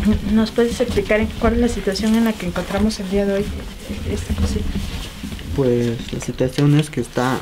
¿Nos puedes explicar cuál es la situación en la que encontramos el día de hoy esta cocina? Pues la situación es que está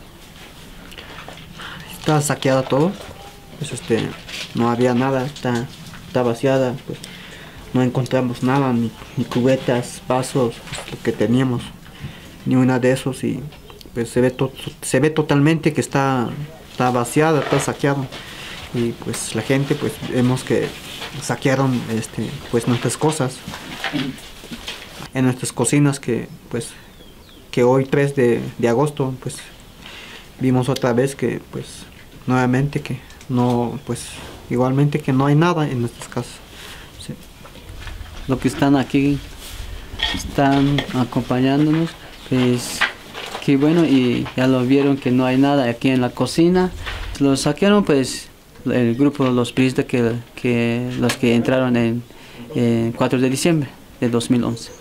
saqueado todo, pues no había nada, está vaciada, pues no encontramos nada, ni cubetas, vasos, pues, lo que teníamos, ni una de esos, y pues se ve totalmente que está vaciada, está saqueado. Y pues la gente, pues vemos que saquearon pues nuestras cosas en nuestras cocinas, que pues que hoy 3 de agosto pues vimos otra vez que pues nuevamente que no, pues igualmente que no hay nada en nuestras casas. Sí. Los que están aquí están acompañándonos, pues que bueno, y ya lo vieron que no hay nada aquí en la cocina. Los saquearon pues el grupo de los priistas que los que entraron en 4 de diciembre de 2011.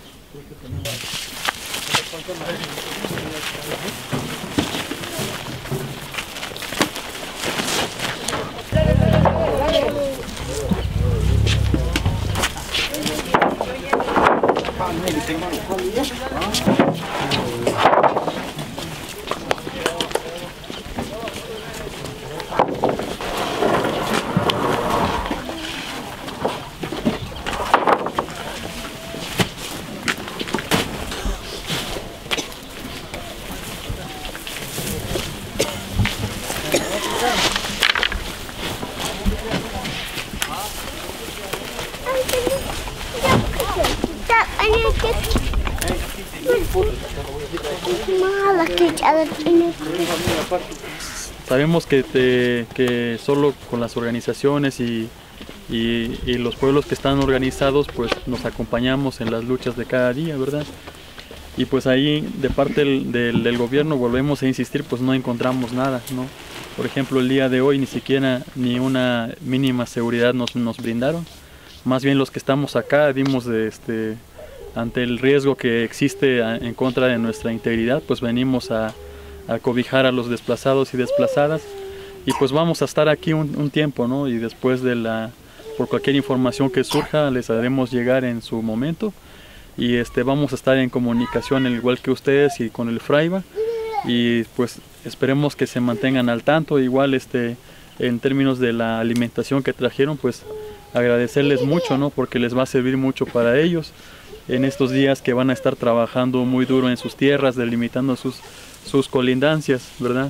Sabemos que solo con las organizaciones y los pueblos que están organizados pues nos acompañamos en las luchas de cada día, ¿verdad? Y pues ahí de parte del gobierno volvemos a insistir, pues no encontramos nada, ¿no? Por ejemplo, el día de hoy ni siquiera ni una mínima seguridad nos brindaron. Más bien los que estamos acá dimos ante el riesgo que existe en contra de nuestra integridad, pues venimos a cobijar a los desplazados y desplazadas, y pues vamos a estar aquí un tiempo, ¿no? Y después por cualquier información que surja les haremos llegar en su momento, y vamos a estar en comunicación al igual que ustedes y con el Fraiba, y pues esperemos que se mantengan al tanto. Igual en términos de la alimentación que trajeron, pues agradecerles mucho, ¿no? Porque les va a servir mucho para ellos en estos días que van a estar trabajando muy duro en sus tierras, delimitando sus colindancias, ¿verdad?